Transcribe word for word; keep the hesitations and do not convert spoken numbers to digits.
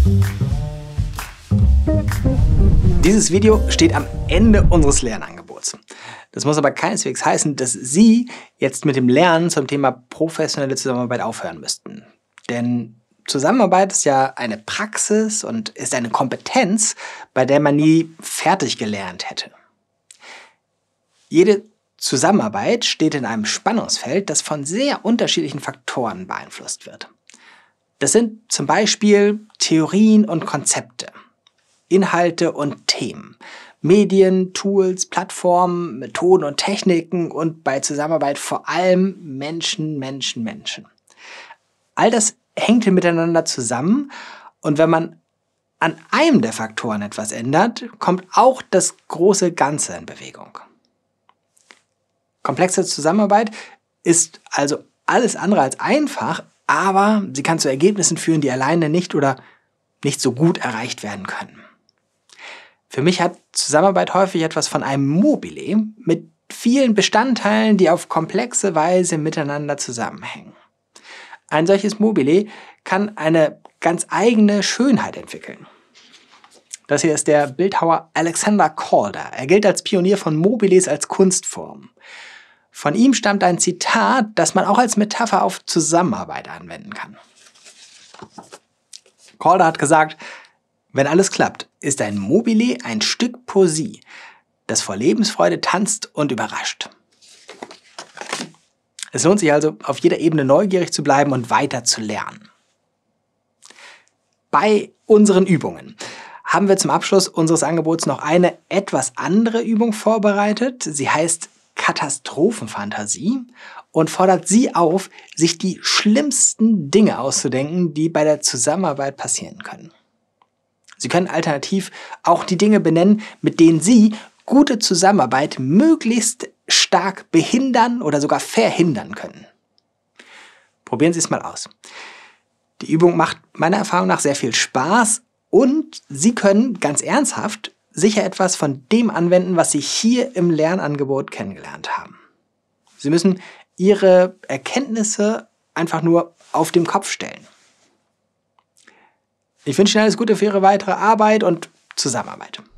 Dieses Video steht am Ende unseres Lernangebots. Das muss aber keineswegs heißen, dass Sie jetzt mit dem Lernen zum Thema professionelle Zusammenarbeit aufhören müssten. Denn Zusammenarbeit ist ja eine Praxis und ist eine Kompetenz, bei der man nie fertig gelernt hätte. Jede Zusammenarbeit steht in einem Spannungsfeld, das von sehr unterschiedlichen Faktoren beeinflusst wird. Das sind zum Beispiel Theorien und Konzepte, Inhalte und Themen, Medien, Tools, Plattformen, Methoden und Techniken und bei Zusammenarbeit vor allem Menschen, Menschen, Menschen. All das hängt miteinander zusammen und wenn man an einem der Faktoren etwas ändert, kommt auch das große Ganze in Bewegung. Komplexe Zusammenarbeit ist also alles andere als einfach, aber sie kann zu Ergebnissen führen, die alleine nicht oder nicht so gut erreicht werden können. Für mich hat Zusammenarbeit häufig etwas von einem Mobile mit vielen Bestandteilen, die auf komplexe Weise miteinander zusammenhängen. Ein solches Mobile kann eine ganz eigene Schönheit entwickeln. Das hier ist der Bildhauer Alexander Calder. Er gilt als Pionier von Mobiles als Kunstform. Von ihm stammt ein Zitat, das man auch als Metapher auf Zusammenarbeit anwenden kann. Calder hat gesagt: Wenn alles klappt, ist ein Mobile ein Stück Poesie, das vor Lebensfreude tanzt und überrascht. Es lohnt sich also, auf jeder Ebene neugierig zu bleiben und weiter zu lernen. Bei unseren Übungen haben wir zum Abschluss unseres Angebots noch eine etwas andere Übung vorbereitet. Sie heißt Katastrophenfantasie und fordert Sie auf, sich die schlimmsten Dinge auszudenken, die bei der Zusammenarbeit passieren können. Sie können alternativ auch die Dinge benennen, mit denen Sie gute Zusammenarbeit möglichst stark behindern oder sogar verhindern können. Probieren Sie es mal aus. Die Übung macht meiner Erfahrung nach sehr viel Spaß und Sie können ganz ernsthaft sicher etwas von dem anwenden, was Sie hier im Lernangebot kennengelernt haben. Sie müssen Ihre Erkenntnisse einfach nur auf den Kopf stellen. Ich wünsche Ihnen alles Gute für Ihre weitere Arbeit und Zusammenarbeit.